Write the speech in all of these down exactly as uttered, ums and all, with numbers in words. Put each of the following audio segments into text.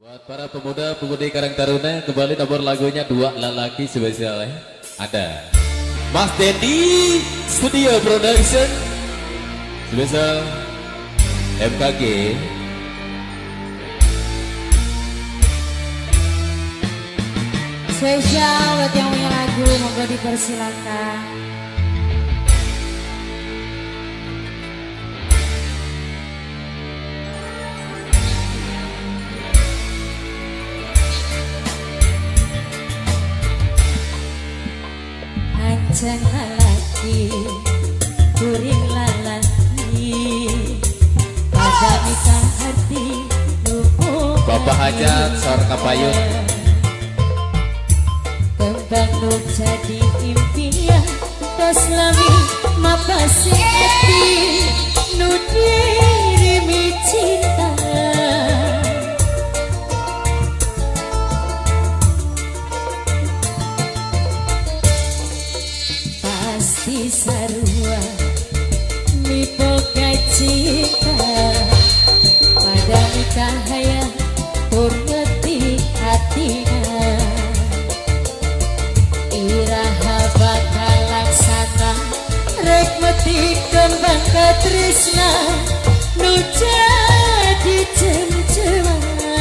Buat para pemuda-pemudi Karang Taruna, kembali nomor lagunya Dua Lelaki spesial ya. Ada Mas Dendi Studio Production spesial M K G. Spesial buat yang punya lagu, monggo dipersilakan. Anjang lalaki, kuring lalaki, pada nikah hati lupa. Bapak Hajat Sor Kapayun, kembang nu jadi impian, tos lami mapasi hati, nu dirimi cinta. Pasti sarua mi boga cinta, pada nikah hayang tur ngerti hatina. Iraha bakal laksana rek meti kembang katresna nu jadi cem-ceman.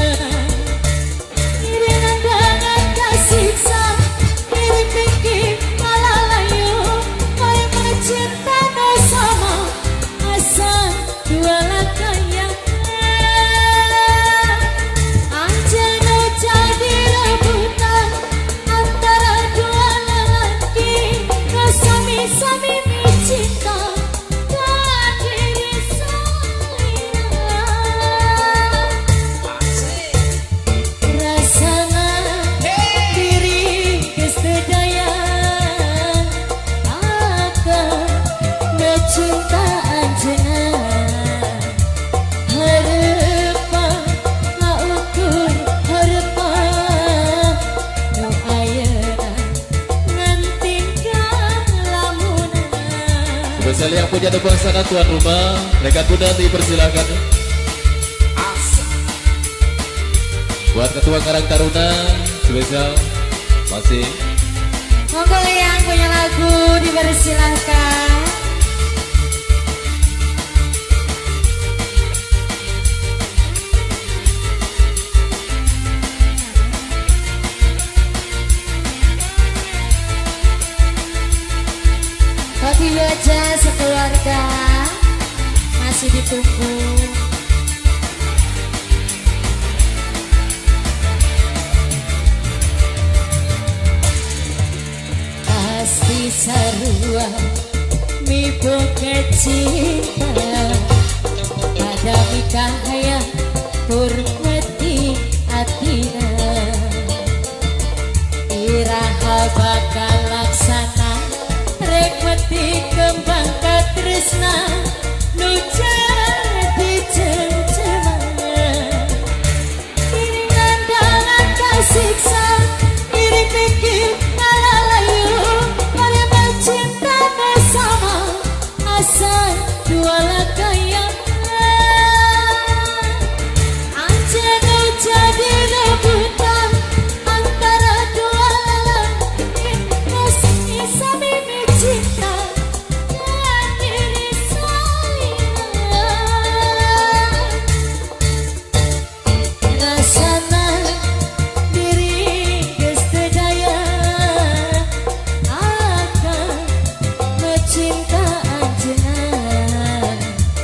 Iringan dengan kasiksa kirim pikir malah layu, kaya mencinta no sama asal dua lakaya. Aja no jadi rebutan antara dua lelaki, no sami-sami mencinta dan diri saya. Rasana diri kesedaya akan mencinta anjengan. Harapan la ukur harapan nu ayeuna ngantingkan lamunan. spesial yang punya tebang sana tuan rumah, rekan muda dipersilakan. Buat ketua Karang Taruna spesial masih. Monggo yang punya lagu dipersilahkan. Tapi aja sekeluarga masih ditunggu. Pasti sarua mi boga cinta, pada nikah hayang tur ngerti hatina. Iraha bakal laksana rek meti kembang katresna nu jadi cem-ceman. Iringan dengan kasiksa iri pikir malah layu, kaya mencinta bersama asal dua lakaya. Aja nu jadi rebutan antara dua lelaki, nu sami-sami mencinta dan diri saya. Rasana diri kesedaya akan mencinta anjengan.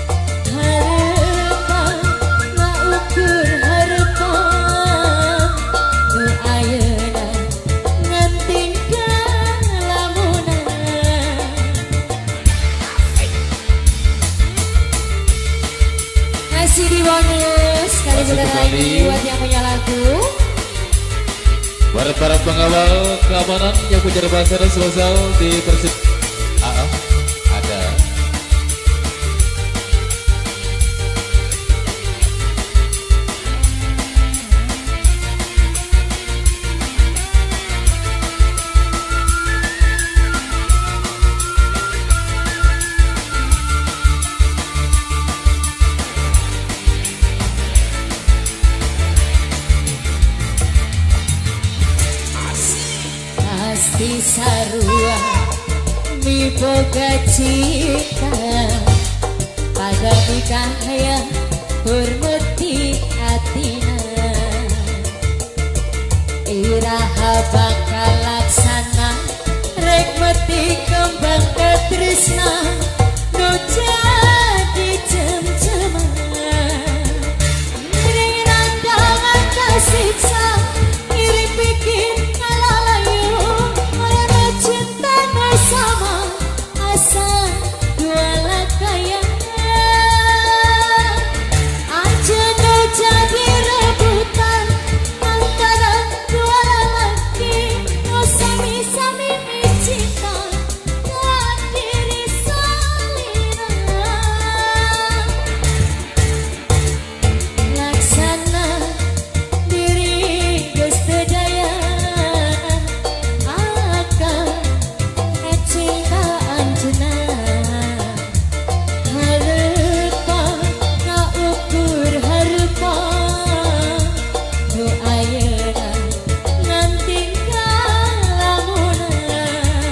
Harapan la ukur harapan nu ayeuna ngantingkan lamunan. Masih di bonus kali Masih bener kembali. lagi buat yang punya lagu. Buat para pengawal keamanan yang punya bahasa spesial di persib. Ah, ah, ada. pasti sarua mi boga cita pada nikah yang hormati atina iraha bakal laksana rek mati kembang ketresna no jadi cem-ceman ring randangan kasiksa ngirim bikin ngalalayu karena cinta no sama asa dua lakaya aja no jadi rebutan antara dua lelaki no sami-sami cinta dan diri salina laksana diri geus teu daya akan cinta anjeunna hareupa ngaukur hareupa nu ayeuna nanti kalamuna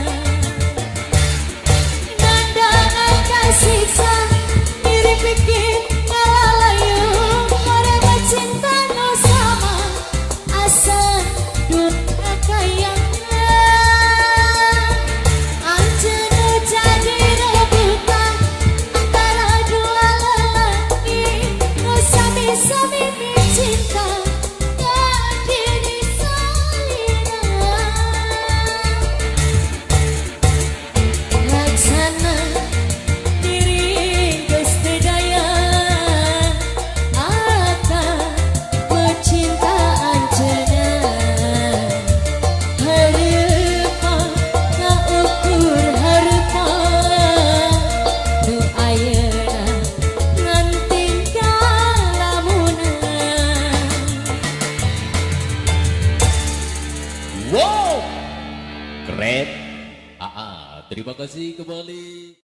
nandangan kasiksa diri bikin ngalalayu karena cinta no sama asa dunia kayang anjeunna jadi rebutan antara dua lelaki nu sami-sami cinta dan diri salina laksana diri geus teu daya akan mencinta anjeunna hareupa ngaukur hareupa nu ayeuna nganti kalamuna. Wow, keren. Ah, ah, terima kasih kembali.